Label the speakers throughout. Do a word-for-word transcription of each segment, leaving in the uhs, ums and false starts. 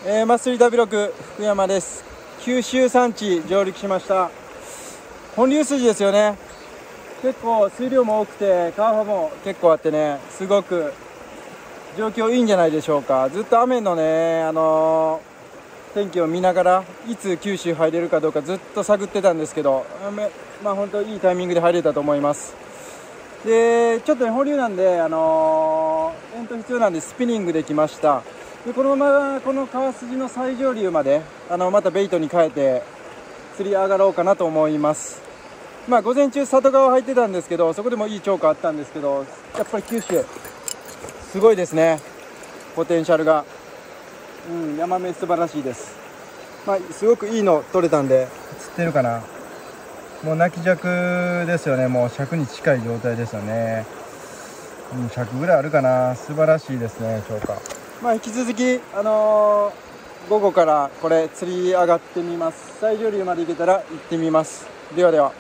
Speaker 1: えー、マスリーダブリューろく福山です。九州山地上陸しました。本流筋ですよね。結構水量も多くて川幅も結構あってね、すごく状況いいんじゃないでしょうか。ずっと雨のね、あのー、天気を見ながらいつ九州入れるかどうかずっと探ってたんですけど、まあ本当いいタイミングで入れたと思います。でちょっと、ね、本流なんで、あのー、遠投必要なんでスピニングできました。でこのままこの川筋の最上流まであのまたベイトに変えて釣り上がろうかなと思います。まあ午前中里川入ってたんですけど、そこでもいい釣果あったんですけど、やっぱり九州すごいですね、ポテンシャルが。うん、ヤマメ素晴らしいです。まあすごくいいの取れたんで、釣ってるかな、もう泣き尺ですよね。もう尺に近い状態ですよね。うん、尺ぐらいあるかな。素晴らしいですね、釣果。まあ引き続き、あのー、午後からこれ釣り上がってみます。最上流まで行けたら行ってみます。ではでは。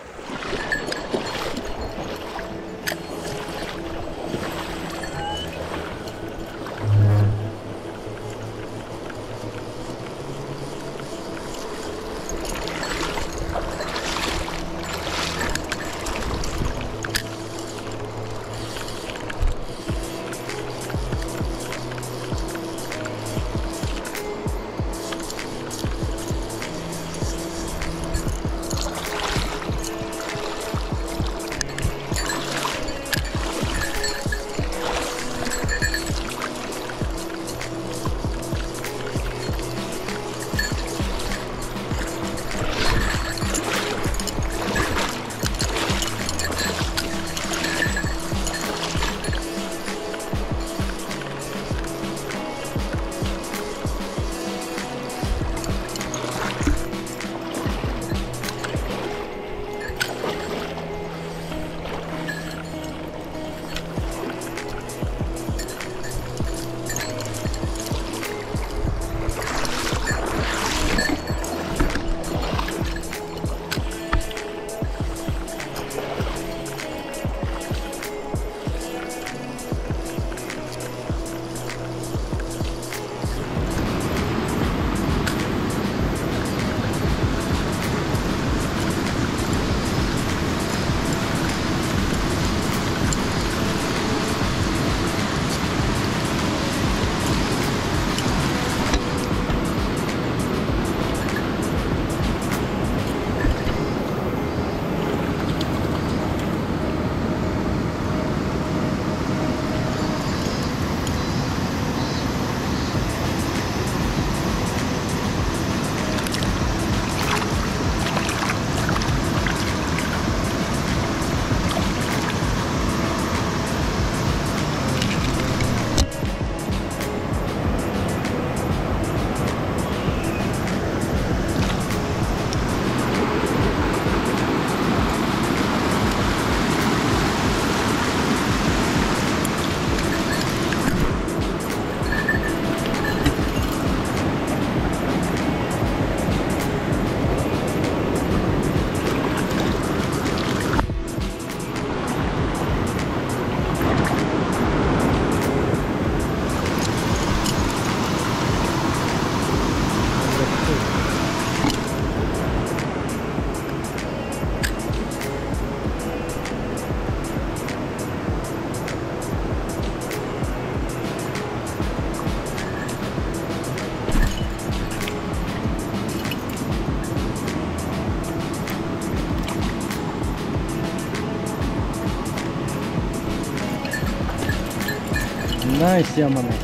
Speaker 1: ナイスヤマメ。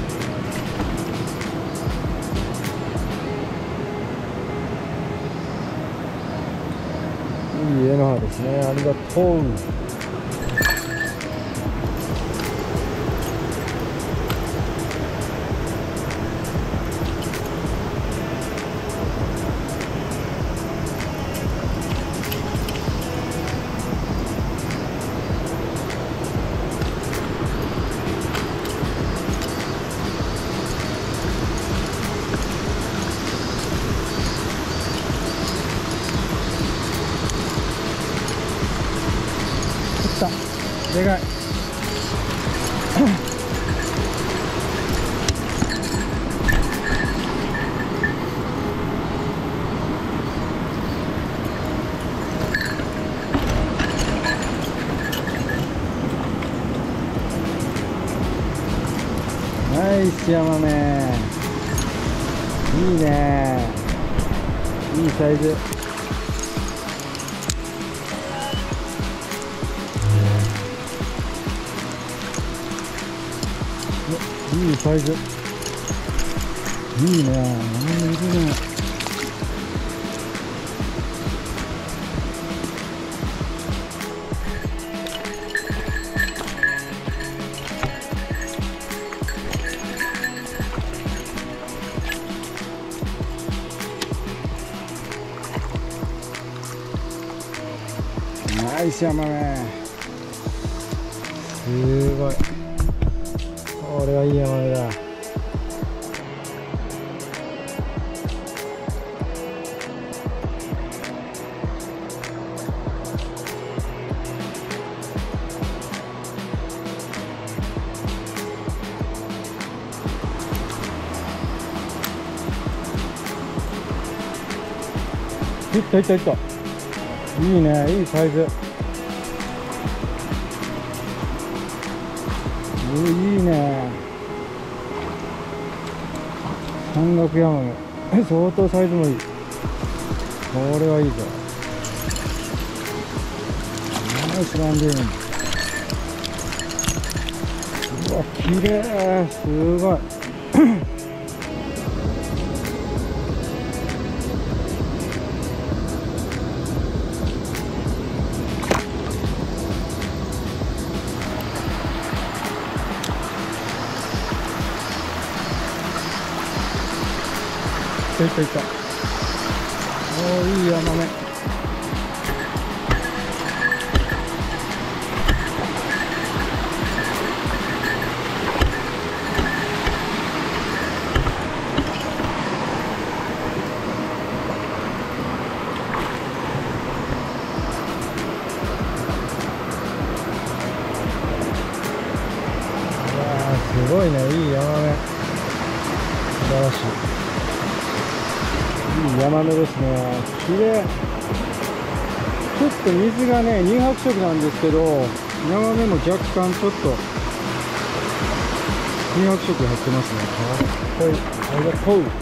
Speaker 1: いい絵の葉ですね。ありがとう。 スヤマメ、いいね、いいサイズ。いいサイズ、いいね、いるね。ナイスヤマメ、すごい、これはいいヤマメだ。いったいったいった、いいね、いいサイズ。いいね、山岳ヤマメ、相当サイズもいい。これはいいぞ。ナイスランディング。うわ、綺麗、すごい。いったいった、おー、いいヤマメ。うわー、すごいね、いいヤマメ、素晴らしい。いいヤマメですね、綺麗。ちょっと水がね乳白色なんですけど、ヤマメも若干ちょっと乳白色入ってますね。かっこいい、ありがとう。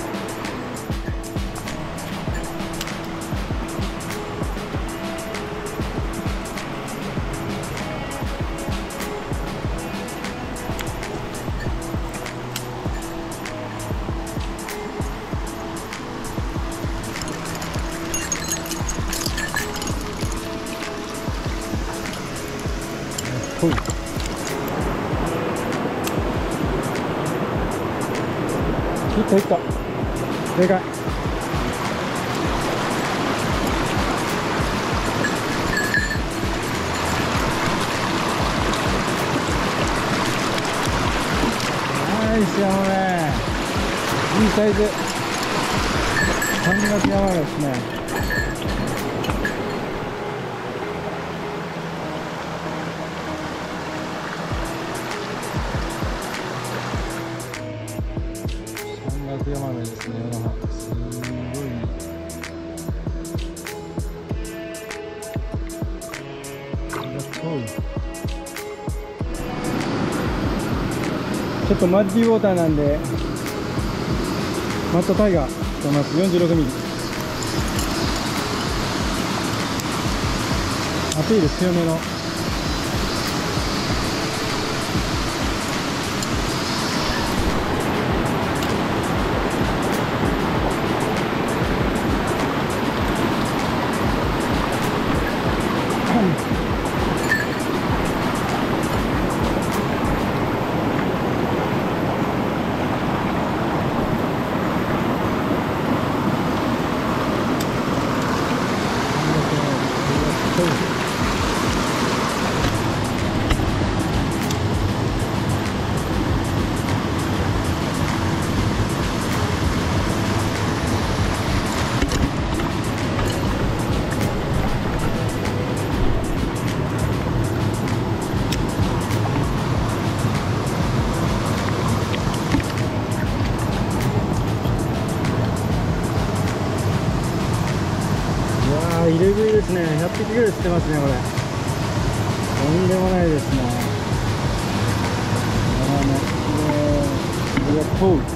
Speaker 1: ほい、いったいった、でかい。ナイスヤマメ、いいサイズ、山岳ヤマメですね。ヤマメですね。すごいね。ありがとう。ちょっとマッディウォーターなんでマットタイガーしてます。よんじゅうろくミリ、アピール強めの。入れ食いですね。ひゃっぴきぐらい釣ってますね、これ。とんでもないですね。ヤマメ、きれい。 りがとう。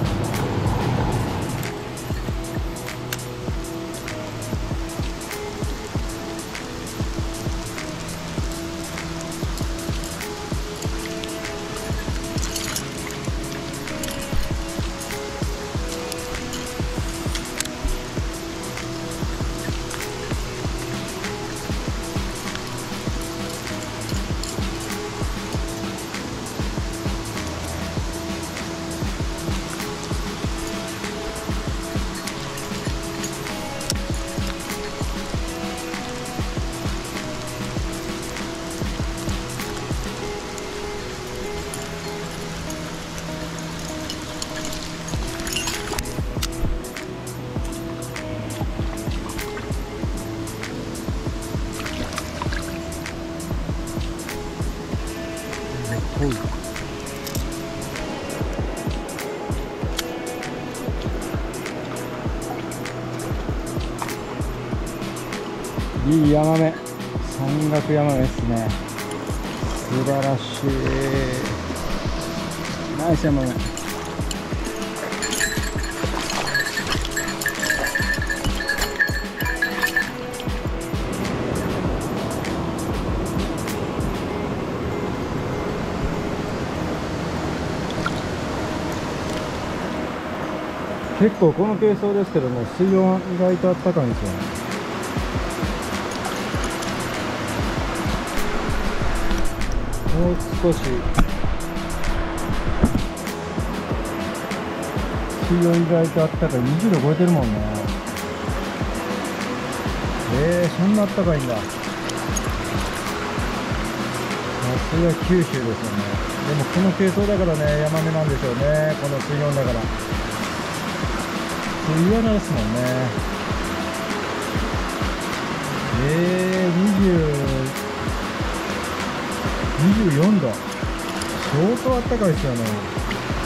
Speaker 1: いいヤマメ、山岳ヤマメですね。素晴らしい。ナイスヤマメ。結構この軽装ですけどね、水温意外とあったかいんですよね。もう少し水温意外とあったかい。にじゅうど超えてるもんね。えー、そんなあったかいんだ。さすが九州ですよね。でもこの軽装だからね、ヤマメなんでしょうね。この水温だからイワナですもんね。えー、にじゅうにじゅうよんど、相当あったかいですよね。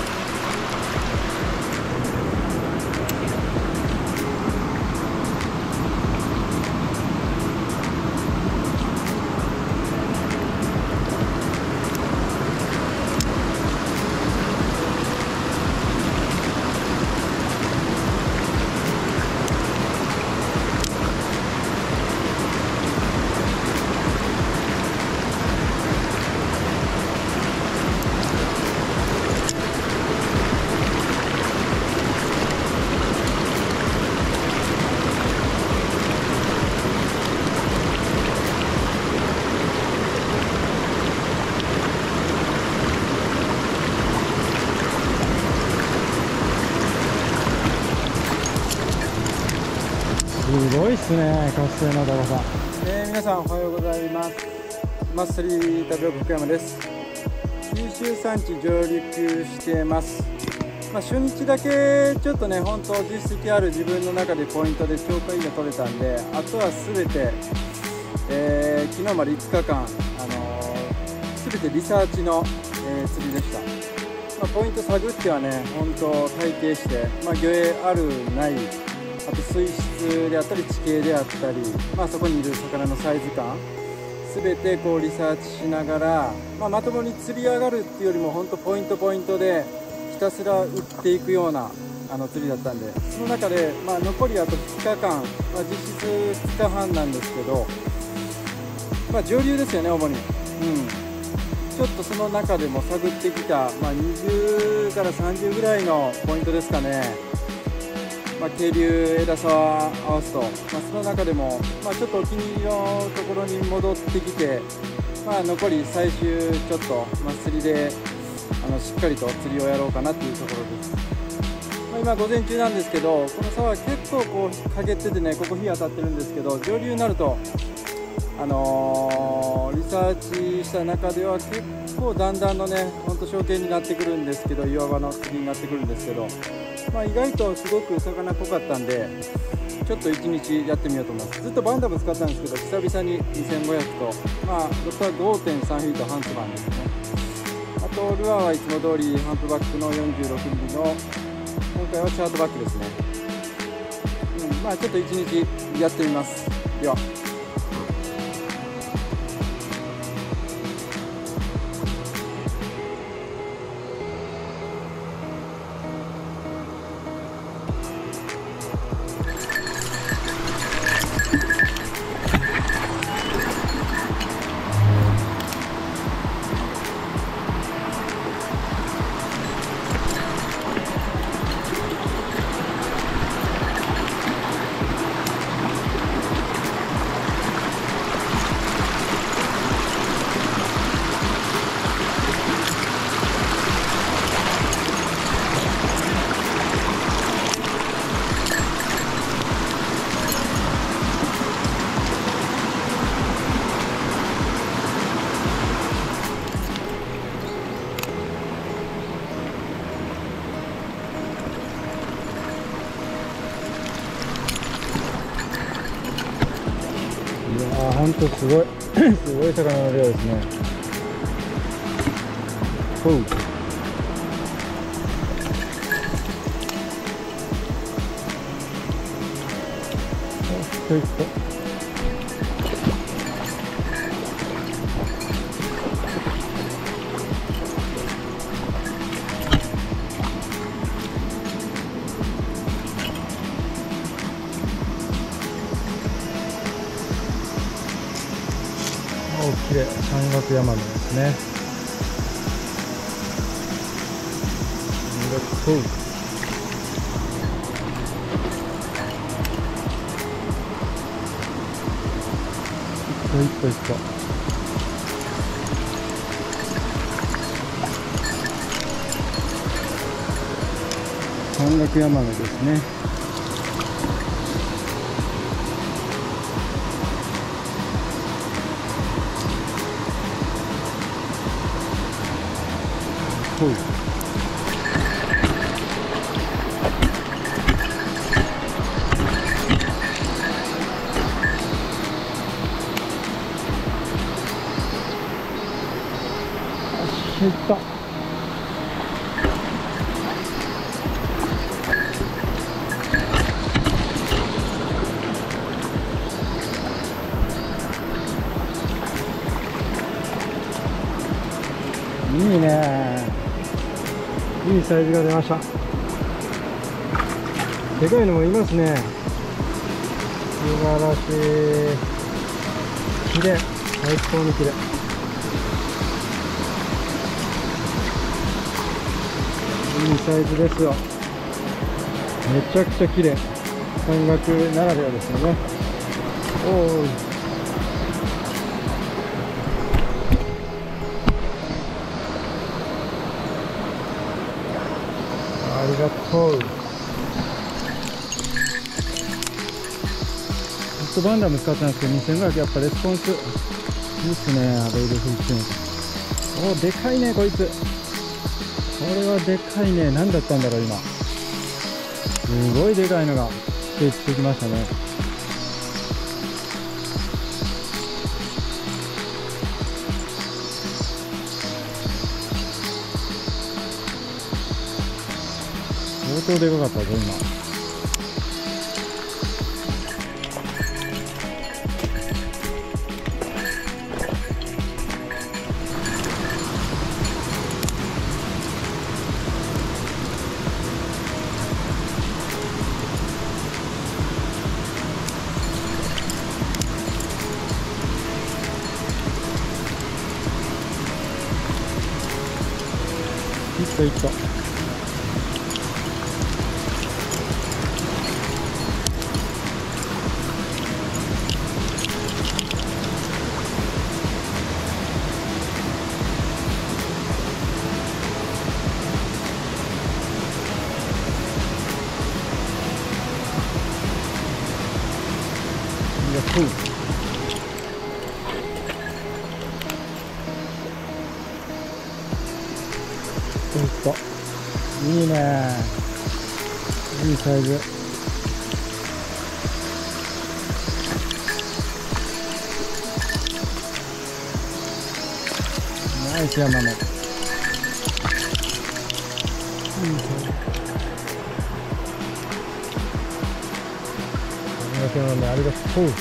Speaker 1: すごいっすね、活性の高さ。えー、皆さんおはようございます。マッスリー旅福山です。九州山地上陸してます。まあ、初日だけちょっとね、本当実績ある自分の中でポイントで超過位が取れたんで、あとはすべて、えー、昨日までいつかかん、あのー、全てリサーチの、えー、釣りでした。まあ、ポイント探ってはね、本当体系して、まあ、魚影あるない、あと水質であったり地形であったり、まあ、そこにいる魚のサイズ感全てこうリサーチしながら、まあ、まともに釣り上がるっていうよりも本当ポイントポイントでひたすら打っていくようなあの釣りだったんで、その中で、まあ、残りあとふつかかん、まあ、実質ふつかはんなんですけど、まあ、上流ですよね主に、うん、ちょっとその中でも探ってきた、まあ、にじゅうからさんじゅうぐらいのポイントですかね。まあ、渓流、枝沢合わすと、まあ、その中でも、まあ、ちょっとお気に入りのところに戻ってきて、まあ、残り最終ちょっと、まあ、釣りであのしっかりと釣りをやろうかなっていうところです。まあ、今午前中なんですけど、この沢は結構こう陰っててね、ここ日当たってるんですけど、上流になると、あのー、リサーチした中では結構だんだんのね、ほんと小径になってくるんですけど、岩場の釣りになってくるんですけど、まあ、意外とすごく魚っぽかったんで、ちょっといちにちやってみようと思います。ずっとバンダム使ったんですけど、久々ににせんごひゃくと、まあ、ロットは ごてんさん フィートハンツバンですね。あとルアーはいつも通りハンプバックの よんじゅうろくミリ の、今回はチャートバックですね。うん、まあちょっといちにちやってみます。では。 あ、ほんとすごいすごい魚の量ですね。ほう。おっと。お、きれい。山岳ヤマメですね。ほう。いっこいっこ。山岳ヤマメですね。ほう。いった。いいね。いいサイズが出ました。でかいのもいますね。素晴らしい。綺麗。最高に綺麗。いいサイズですよ。めちゃくちゃ綺麗。山岳ならではですよね。おーい。ありがとう。ずっとバンダム使ってたんですけど、にせんごひゃくやっぱレスポンスいいっすね。アベイルフィッシュン。おー、でかいねこいつ。これはでかいね。何だったんだろう今。すごいでかいのが出てきましたね。相当でかかったぞ今。いったいった。ふう。ほんといいね。いいサイズ。ナイスヤマメ。いいサイズ。ヤマメありがとう。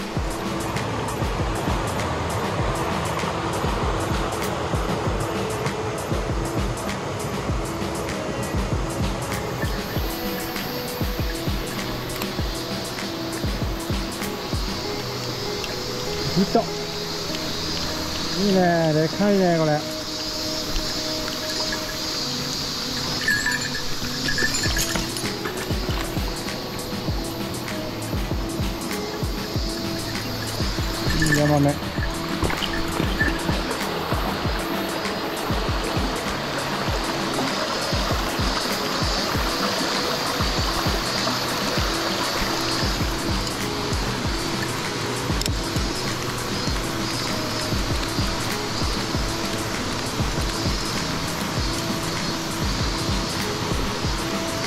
Speaker 1: いった。いいね。でかいねこれ。いいヤマメ。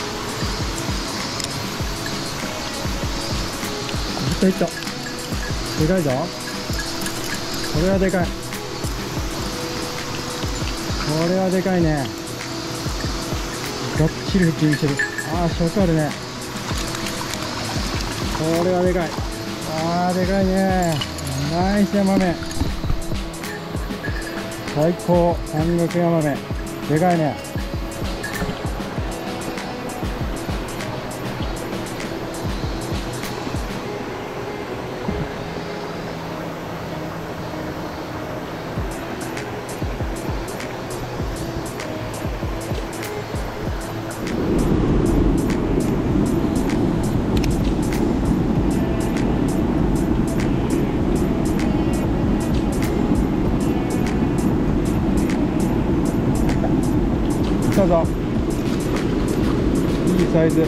Speaker 1: いったいった。 でかいぞ。これはでかい。これはでかいね。がっちり腹筋してる。ああ、食あるね。これはでかい。ああ、でかいね。ナイスヤマメ。最高。山岳ヤマメ。でかいね。来たぞ。いいサイズ。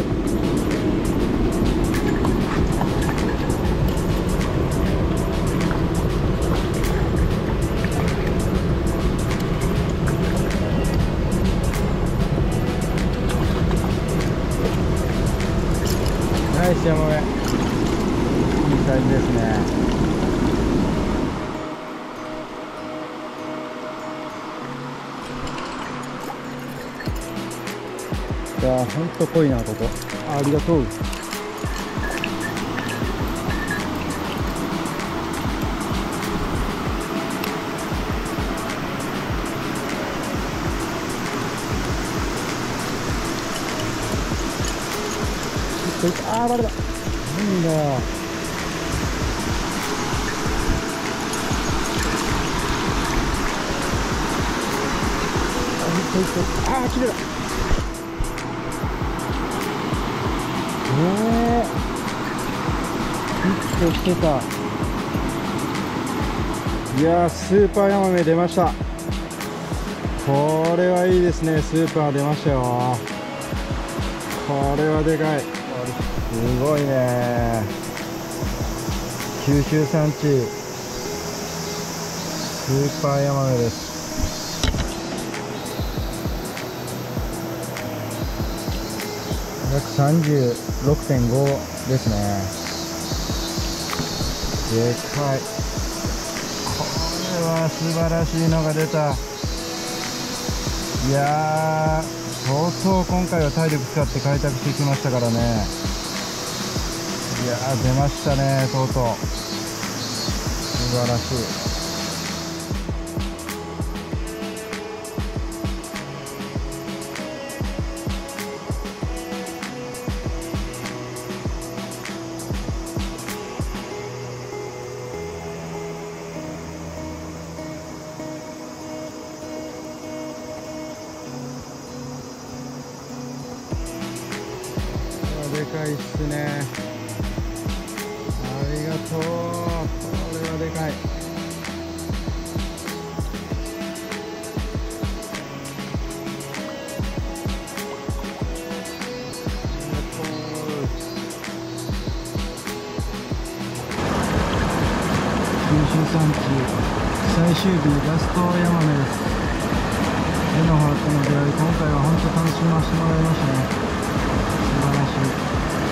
Speaker 1: ナイスヤマメ。いいサイズですね。いやー、ほんと濃いな、ここ。あ、ありがとう。あー、バレた。なんだよ。あー、きれいだ。ええー、ヒットしてた。いやー、スーパーヤマメ出ました。これはいいですね。スーパー出ましたよ。これはでかい。すごいね。九州産地スーパーヤマメです。約 さんじゅうろくてんご ですね。でかい。これは素晴らしいのが出た。いやー、相当今回は体力使って開拓してきましたからね。いやー、出ましたね、とうとう。素晴らしい。でかいっすね。ありがとう。これはでかい。九州産地最終日ラストヤマメです。手のハートの出会い、今回は本当楽しませてもらいましたね。素晴らしい。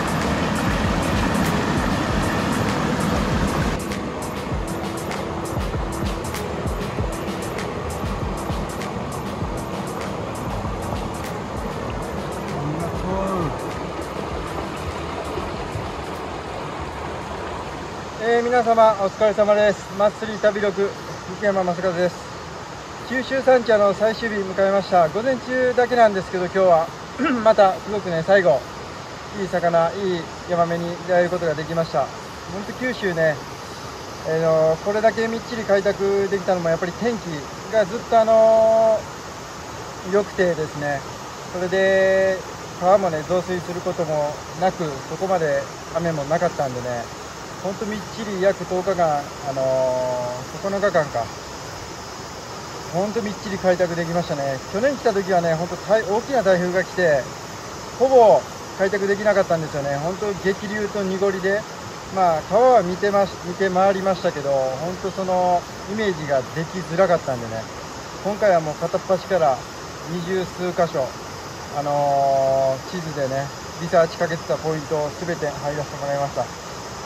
Speaker 1: えー、皆様お疲れ様です。マッスリー旅録福山正和です。九州産地の最終日迎えました。午前中だけなんですけど、今日はまたすごくね、最後いい魚、いいヤマメに出会えることができました。本当九州ね、えー、のこれだけみっちり開拓できたのもやっぱり天気がずっとあのー、良くてですね、それで川もね増水することもなく、そこまで雨もなかったんでね、本当みっちり約とおかかん、あのー、ここのかかんか、本当みっちり開拓できましたね。去年来た時はね、本当大きな台風が来て、ほぼ開拓できなかったんですよね。本当激流と濁りで、まあ川は見てまし見て回りましたけど、本当そのイメージができづらかったんでね、今回はもう片っ端から二十数箇所、あのー、地図でねリサーチかけてたポイントを全て入らせてもらいました。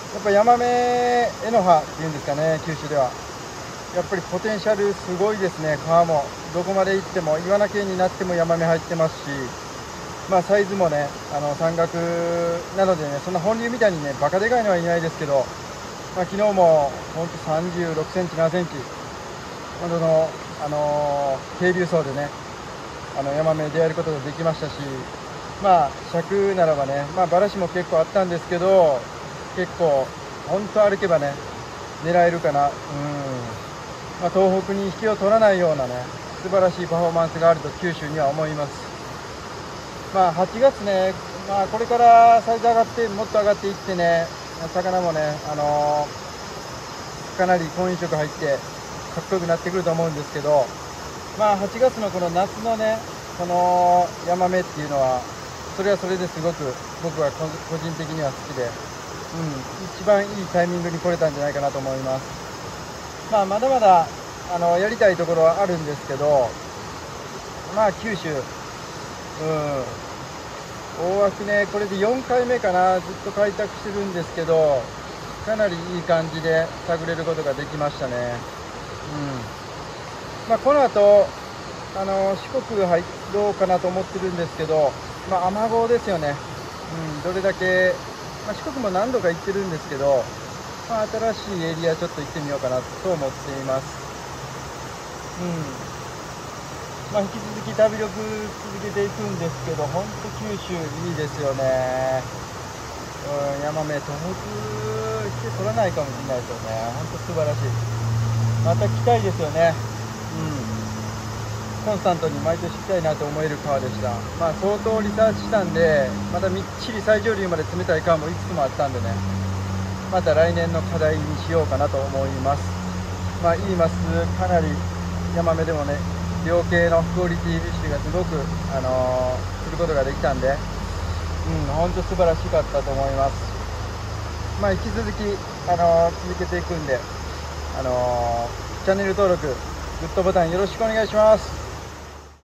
Speaker 1: っぱヤマメエノハっていうんですかね、九州ではやっぱりポテンシャルすごいですね。川もどこまで行っても、イワナ系になってもヤマメ入ってますし、まあサイズもね、あの山岳なのでね、そんな本流みたいにねバカでかいのはいないですけど、まあ、昨日も本当さんじゅうろくセンチななセンチ本当の、あのー、渓流層でね、あのヤマメに出会えることができましたし、まあ尺ならばね、まあバラシも結構あったんですけど、結構本当歩けばね狙えるかな。うん、まあ、東北に引きを取らないようなね素晴らしいパフォーマンスがあると九州には思います。まあはちがつね、まあ、これからサイズ上がってもっと上がっていってね、魚もね、あのー、かなり婚姻色入ってかっこよくなってくると思うんですけど、まあはちがつのこの夏のねこのヤマメっていうのはそれはそれですごく僕は個人的には好きで、うん、一番いいタイミングに来れたんじゃないかなと思います。まあまだまだあのやりたいところはあるんですけど、まあ九州、うん、大枠ねこれでよんかいめかな、ずっと開拓してるんですけど、かなりいい感じで探れることができましたね。うん、まあ、この後あの四国入ろうかなと思ってるんですけど、まあ、アマゴですよね、うん、どれだけ、まあ、四国も何度か行ってるんですけど、まあ、新しいエリアちょっと行ってみようかなと思っています。うん、まあ、引き続き旅力続けていくんですけど、本当九州いいですよね。うん、ヤマメ東北来て取らないかもしれないですよね。本当素晴らしい。また来たいですよね。うん、コンスタントに毎年来たいなと思える川でした。まあ相当リサーチしたんで、またみっちり最上流まで冷たい川もいくつもあったんでね、また来年の課題にしようかなと思います。まあいいマス、かなりヤマメでもね量系のクオリティフィッシュがすごく、あのー、することができたんで、うん、本当素晴らしかったと思います。まあ引き続き、あのー、続けていくんで、あのー、チャンネル登録グッドボタンよろしくお願いします。